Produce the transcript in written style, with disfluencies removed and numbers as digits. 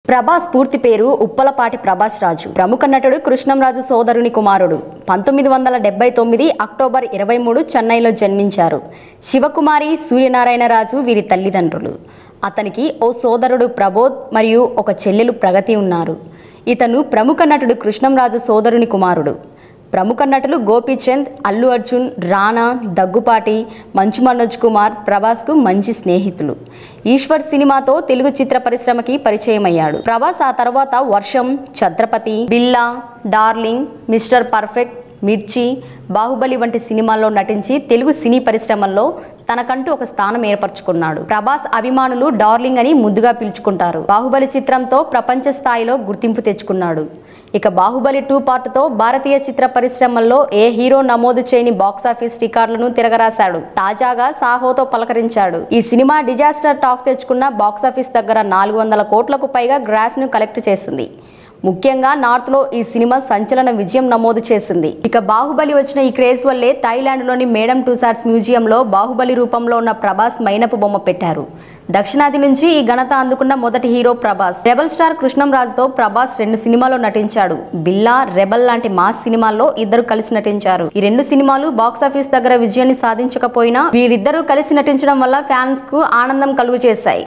ప్రభాస్ పూర్తి పేరు ఉప్పలపాటి ప్రభాస్ రాజు. ప్రముఖ నటుడు కృష్ణంరాజు సోదరుని కుమారుడు. 1979 అక్టోబర్ 23 చెన్నైలో జన్మించారు. శివకుమారి, సూర్యనారాయణ రాజు వీరి తల్లిదండ్రులు. అతనికి ఓ సోదరుడు ప్రబోధ్ మరియు ఒక చెల్లెలు ప్రగతి ఉన్నారు. ఇతను ప్రముఖ నటుడు కృష్ణంరాజు సోదరుని కుమారుడు. ప్రముఖ నటులు గోపీచంద్, అల్లు అర్జున్, రానా, దగ్గుపాటి, మంచు మనోజ్ కుమార్ ప్రభాస్కు మంచి స్నేహితులు. ఈశ్వర్ సినిమాతో తెలుగు చిత్ర పరిశ్రమకి పరిచయం అయ్యాడు. ప్రభాస్ ఆ తర్వాత వర్షం, ఛత్రపతి, బిల్లా, డార్లింగ్, మిస్టర్ పర్ఫెక్ట్, మిర్చి, బాహుబలి వంటి సినిమాల్లో నటించి తెలుగు సినీ పరిశ్రమల్లో తనకంటూ ఒక స్థానం ఏర్పరచుకున్నాడు. ప్రభాస్ అభిమానులు డార్లింగ్ అని ముద్దుగా పిలుచుకుంటారు. బాహుబలి చిత్రంతో ప్రపంచ స్థాయిలో గుర్తింపు తెచ్చుకున్నాడు. ఇక బాహుబలి 2 పార్ట్తో భారతీయ చిత్ర పరిశ్రమల్లో ఏ హీరో నమోదు చేయని బాక్సాఫీస్ రికార్డులను తిరగరాశాడు. తాజాగా సాహోతో పలకరించాడు. ఈ సినిమా డిజాస్టర్ టాక్ తెచ్చుకున్న బాక్సాఫీస్ దగ్గర 400 కోట్లకు పైగా గ్రాస్ ను కలెక్ట్ చేసింది. ముఖ్యంగా నార్త్ లో ఈ సినిమా సంచలన విజయం నమోదు చేసింది. ఇక బాహుబలి వచ్చిన ఈ క్రేజ్ వల్లే థాయిలాండ్ లోని మేడమ్ టుసాడ్స్ మ్యూజియంలో బాహుబలి రూపంలో ఉన్న ప్రభాస్ మైనపు బొమ్మ పెట్టారు. దక్షిణాది నుంచి ఈ ఘనత అందుకున్న మొదటి హీరో ప్రభాస్. రెబల్ స్టార్ కృష్ణంరాజుతో ప్రభాస్ 2 సినిమాల్లో నటించాడు. బిల్లా, రెబల్ లాంటి మాస్ సినిమాల్లో ఇద్దరు కలిసి నటించారు. ఈ 2 సినిమాలు బాక్సాఫీస్ దగ్గర విజయాన్ని సాధించకపోయినా వీరిద్దరూ కలిసి నటించడం వల్ల ఫ్యాన్స్ కు ఆనందం కలుగు చేశాయి.